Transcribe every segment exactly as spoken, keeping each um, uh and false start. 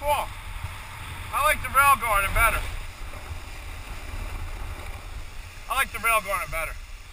walk. I like the rail garden better. I like the rail garden better.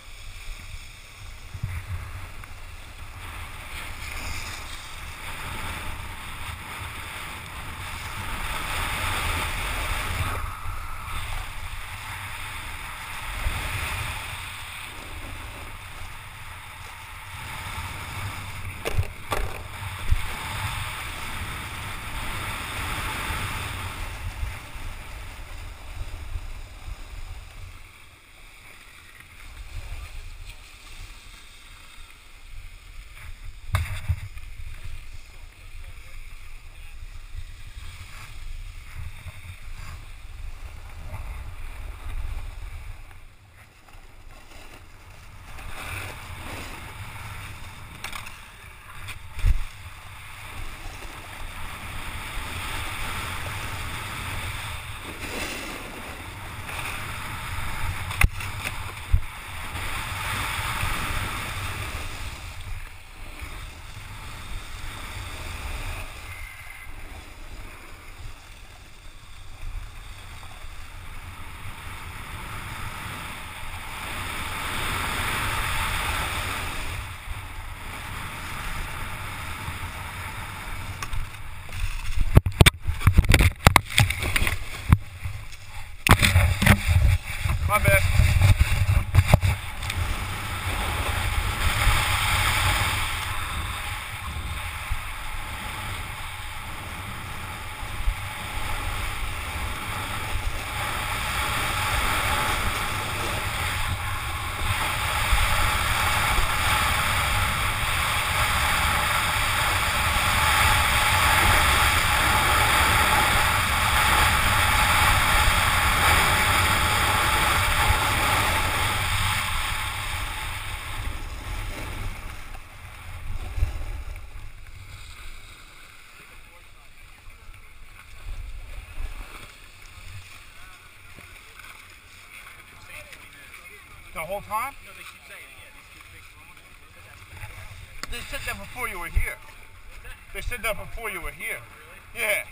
My bad. The whole time? No, they keep saying it, yeah. These kids think wrong. They said that before you were here. They said that before you were here. Really? Yeah.